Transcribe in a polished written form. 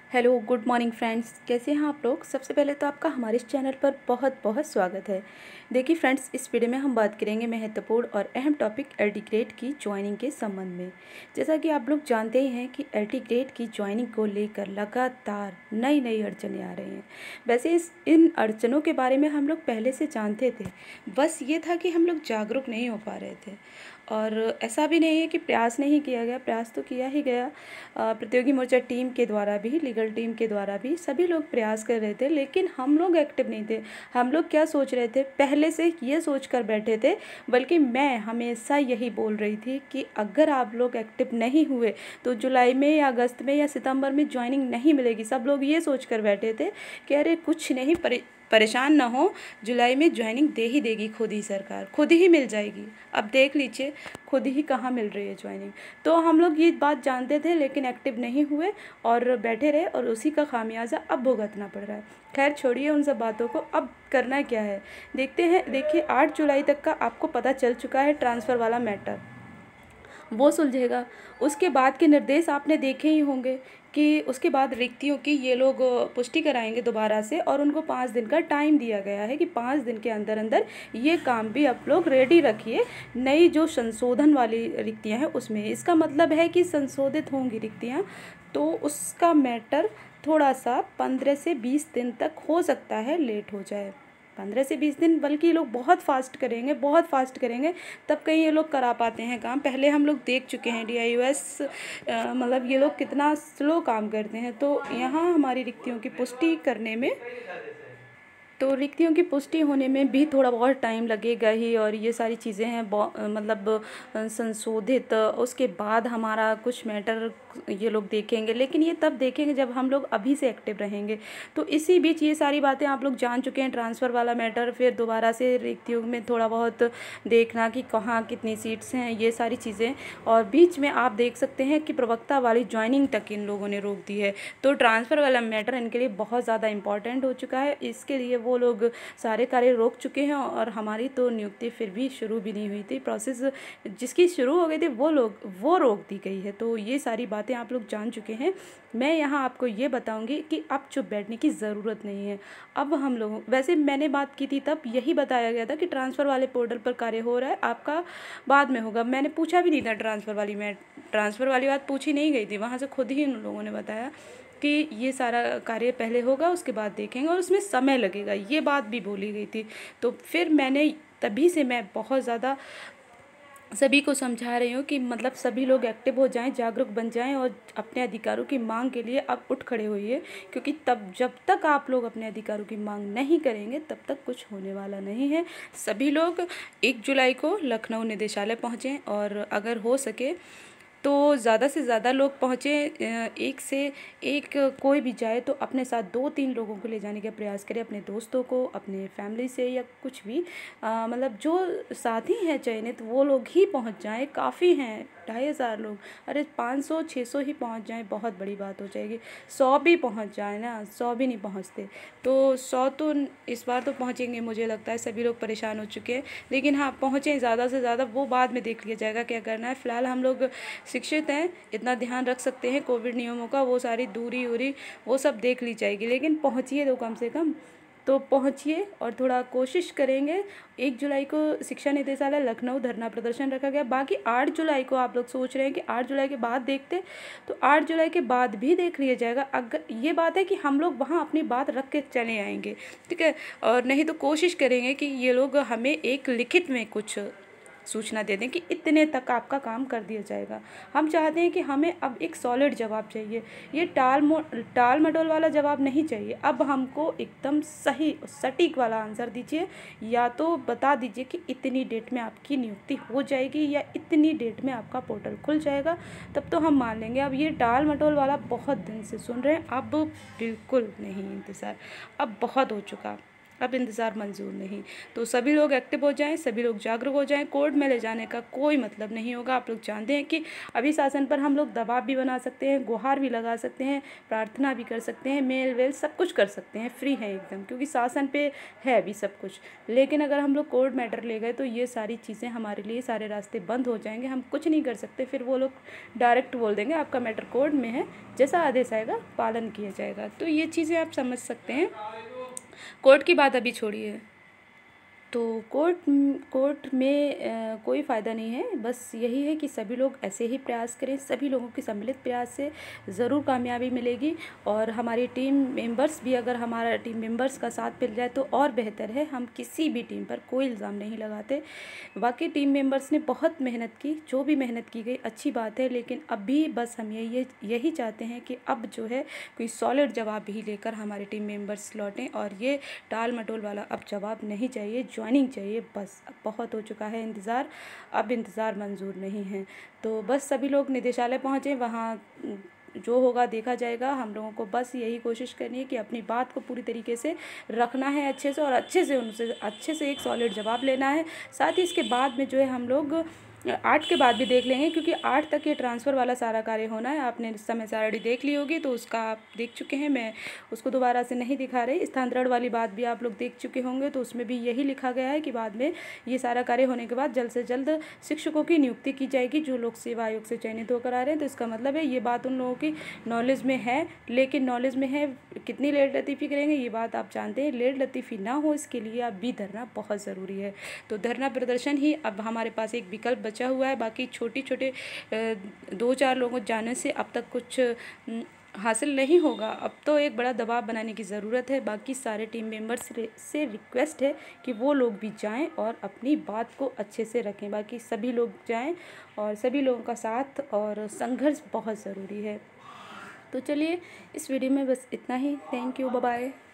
Hello good morning friends, कैसे हैं आप लोग। सबसे पहले तो आपका हमारे इस चैनल पर बहुत बहुत स्वागत है। देखिए फ्रेंड्स, इस वीडियो में हम बात करेंगे महत्वपूर्ण और अहम टॉपिक एलटी ग्रेड की ज्वाइनिंग के संबंध में। जैसा कि आप लोग जानते ही हैं कि एलटी ग्रेड की ज्वाइनिंग को लेकर लगातार नई नई अड़चनें आ रही हैं। वैसे इन अड़चनों के बारे में हम लोग पहले से जानते थे, बस ये था कि हम लोग जागरूक नहीं हो पा रहे थे। और ऐसा भी नहीं है कि प्रयास नहीं किया गया, प्रयास तो किया ही गया। प्रतियोगी मोर्चा टीम के द्वारा भी, लीगल टीम के द्वारा भी सभी लोग प्रयास कर रहे थे, लेकिन हम लोग एक्टिव नहीं थे। हम लोग क्या सोच रहे थे, पहले से ये सोच कर बैठे थे, बल्कि मैं हमेशा यही बोल रही थी कि अगर आप लोग एक्टिव नहीं हुए तो जुलाई में या अगस्त में या सितंबर में ज्वाइनिंग नहीं मिलेगी। सब लोग ये सोच कर बैठे थे कि अरे कुछ नहीं, परेशान ना हो, जुलाई में ज्वाइनिंग दे ही देगी खुद ही सरकार, खुद ही मिल जाएगी। अब देख लीजिए खुद ही कहाँ मिल रही है ज्वाइनिंग। तो हम लोग ये बात जानते थे, लेकिन एक्टिव नहीं हुए और बैठे रहे, और उसी का खामियाजा अब भुगतना पड़ रहा है। खैर छोड़िए उन सब बातों को, अब करना क्या है देखते हैं। देखिए 8 जुलाई तक का आपको पता चल चुका है ट्रांसफ़र वाला मैटर, वो सुलझेगा। उसके बाद के निर्देश आपने देखे ही होंगे कि उसके बाद रिक्तियों की ये लोग पुष्टि कराएंगे दोबारा से, और उनको 5 दिन का टाइम दिया गया है कि 5 दिन के अंदर अंदर ये काम भी आप लोग रेडी रखिए। नई जो संशोधन वाली रिक्तियां हैं उसमें, इसका मतलब है कि संशोधित होंगी रिक्तियां, तो उसका मैटर थोड़ा सा 15 से 20 दिन तक हो सकता है लेट हो जाए। 15 से 20 दिन, बल्कि ये लोग बहुत फास्ट करेंगे, बहुत फास्ट करेंगे, तब कहीं ये लोग करा पाते हैं काम। पहले हम लोग देख चुके हैं DIUS, मतलब ये लोग कितना स्लो काम करते हैं। तो यहाँ हमारी रिक्तियों की पुष्टि करने में, तो रिक्तियों की पुष्टि होने में भी थोड़ा बहुत टाइम लगेगा ही। और ये सारी चीज़ें हैं मतलब संशोधित, उसके बाद हमारा कुछ मैटर ये लोग देखेंगे, लेकिन ये तब देखेंगे जब हम लोग अभी से एक्टिव रहेंगे। तो इसी बीच ये सारी बातें आप लोग जान चुके हैं, ट्रांसफ़र वाला मैटर, फिर दोबारा से रिक्तियों में थोड़ा बहुत देखना कि कहाँ कितनी सीट्स हैं, ये सारी चीज़ें। और बीच में आप देख सकते हैं कि प्रवक्ता वाली ज्वाइनिंग तक इन लोगों ने रोक दी है। तो ट्रांसफ़र वाला मैटर इनके लिए बहुत ज़्यादा इंपॉर्टेंट हो चुका है। इसके लिए वो लोग सारे कार्य रोक चुके हैं, और हमारी तो नियुक्ति फिर भी शुरू भी नहीं हुई थी। प्रोसेस जिसकी शुरू हो गई थी वो रोक दी गई है। तो ये सारी बातें आप लोग जान चुके हैं। मैं यहाँ आपको ये बताऊंगी कि अब चुप बैठने की ज़रूरत नहीं है। अब हम लोगों, वैसे मैंने बात की थी तब यही बताया गया था कि ट्रांसफ़र वाले पोर्टल पर कार्य हो रहा है, आपका बाद में होगा। मैंने पूछा भी नहीं था ट्रांसफ़र वाली बात पूछी नहीं गई थी, वहाँ से खुद ही उन लोगों ने बताया कि ये सारा कार्य पहले होगा, उसके बाद देखेंगे, और उसमें समय लगेगा, ये बात भी बोली गई थी। तो फिर मैंने तभी से मैं बहुत ज़्यादा सभी को समझा रही हूँ कि मतलब सभी लोग एक्टिव हो जाएं, जागरूक बन जाएं, और अपने अधिकारों की मांग के लिए अब उठ खड़े होइए। क्योंकि तब जब तक आप लोग अपने अधिकारों की मांग नहीं करेंगे तब तक कुछ होने वाला नहीं है। सभी लोग 1 जुलाई को लखनऊ निदेशालय पहुँचें, और अगर हो सके तो ज़्यादा से ज़्यादा लोग पहुँचे, एक से एक कोई भी जाए तो अपने साथ 2-3 लोगों को ले जाने का प्रयास करें, अपने दोस्तों को, अपने फैमिली से, या कुछ भी मतलब जो साथी हैं चयनित वो लोग ही पहुँच जाएं। काफ़ी हैं 2500 लोग, अरे 500-600 ही पहुँच जाएं, बहुत बड़ी बात हो जाएगी। 100 भी पहुँच जाए ना, 100 भी नहीं पहुँचते, तो 100 तो इस बार तो पहुँचेंगे, मुझे लगता है। सभी लोग परेशान हो चुके हैं, लेकिन हाँ पहुँचें ज़्यादा से ज़्यादा, वो बाद में देख लिया जाएगा क्या करना है। फ़िलहाल हम लोग शिक्षित हैं, इतना ध्यान रख सकते हैं कोविड नियमों का, वो सारी दूरी उरी वो सब देख ली जाएगी। लेकिन पहुँचिए तो कम से कम तो पहुँचिए, और थोड़ा कोशिश करेंगे। 1 जुलाई को शिक्षा निदेशालय लखनऊ धरना प्रदर्शन रखा गया। बाकी 8 जुलाई को आप लोग सोच रहे हैं कि 8 जुलाई के बाद देखते, तो 8 जुलाई के बाद भी देख लिया जाएगा। अगर ये बात है कि हम लोग वहाँ अपनी बात रख के चले आएंगे, ठीक है, और नहीं तो कोशिश करेंगे कि ये लोग हमें एक लिखित में कुछ सूचना दे दें कि इतने तक आपका काम कर दिया जाएगा। हम चाहते हैं कि हमें अब एक सॉलिड जवाब चाहिए, ये टाल मटोल वाला जवाब नहीं चाहिए। अब हमको एकदम सही सटीक वाला आंसर दीजिए, या तो बता दीजिए कि इतनी डेट में आपकी नियुक्ति हो जाएगी या इतनी डेट में आपका पोर्टल खुल जाएगा, तब तो हम मान लेंगे। अब ये टाल मटोल वाला बहुत दिन से सुन रहे हैं, अब बिल्कुल नहीं इंतज़ार, अब बहुत हो चुका। अब इंतज़ार मंजूर नहीं। तो सभी लोग एक्टिव हो जाएं, सभी लोग जागरूक हो जाएं। कोर्ट में ले जाने का कोई मतलब नहीं होगा। आप लोग जानते हैं कि अभी शासन पर हम लोग दबाव भी बना सकते हैं, गुहार भी लगा सकते हैं, प्रार्थना भी कर सकते हैं, मेल वेल सब कुछ कर सकते हैं, फ्री है एकदम, क्योंकि शासन पे है अभी सब कुछ। लेकिन अगर हम लोग कोर्ट मैटर ले गए तो ये सारी चीज़ें हमारे लिए, सारे रास्ते बंद हो जाएंगे, हम कुछ नहीं कर सकते। फिर वो लोग डायरेक्ट बोल देंगे आपका मैटर कोर्ट में है, जैसा आदेश आएगा पालन किया जाएगा। तो ये चीज़ें आप समझ सकते हैं। कोर्ट की बात अभी छोड़िए। तो कोर्ट में कोई फ़ायदा नहीं है। बस यही है कि सभी लोग ऐसे ही प्रयास करें, सभी लोगों के सम्मिलित प्रयास से ज़रूर कामयाबी मिलेगी। और हमारी टीम मेंबर्स भी, अगर हमारा टीम मेंबर्स का साथ मिल जाए तो और बेहतर है। हम किसी भी टीम पर कोई इल्ज़ाम नहीं लगाते। वाकई टीम मेंबर्स ने बहुत मेहनत की, जो भी मेहनत की गई अच्छी बात है, लेकिन अभी बस हम यही चाहते हैं कि अब जो है कोई सॉलिड जवाब ही लेकर हमारे टीम मेंबर्स लौटें। और ये टाल मटोल वाला अब जवाब नहीं चाहिए, ज्वाइनिंग चाहिए। बस अब बहुत हो चुका है इंतज़ार, अब इंतज़ार मंजूर नहीं है। तो बस सभी लोग निदेशालय पहुँचें, वहाँ जो होगा देखा जाएगा। हम लोगों को बस यही कोशिश करनी है कि अपनी बात को पूरी तरीके से रखना है अच्छे से, और अच्छे से एक सॉलिड जवाब लेना है। साथ ही इसके बाद में जो है हम लोग 8 के बाद भी देख लेंगे, क्योंकि 8 तक ये ट्रांसफ़र वाला सारा कार्य होना है। आपने समय सारणी देख ली होगी, तो उसका आप देख चुके हैं, मैं उसको दोबारा से नहीं दिखा रही। स्थानांतरण वाली बात भी आप लोग देख चुके होंगे, तो उसमें भी यही लिखा गया है कि बाद में ये सारा कार्य होने के बाद जल्द से जल्द शिक्षकों की नियुक्ति की जाएगी, जो लोग सेवा आयोग से चयनित होकर आ रहे हैं। तो इसका मतलब है ये बात उन लोगों की नॉलेज में है, लेकिन नॉलेज में है, कितनी लेट लतीफ़ी करेंगे ये बात आप जानते हैं। लेट लतीफ़ी ना हो इसके लिए अब भी धरना बहुत ज़रूरी है। तो धरना प्रदर्शन ही अब हमारे पास एक विकल्प बचा हुआ है। बाकी छोटे 2-4 लोगों जाने से अब तक कुछ हासिल नहीं होगा। अब तो एक बड़ा दबाव बनाने की ज़रूरत है। बाकी सारे टीम मेंबर्स से रिक्वेस्ट है कि वो लोग भी जाएं और अपनी बात को अच्छे से रखें। बाकी सभी लोग जाएं, और सभी लोगों का साथ और संघर्ष बहुत ज़रूरी है। तो चलिए, इस वीडियो में बस इतना ही। Thank you, bye bye.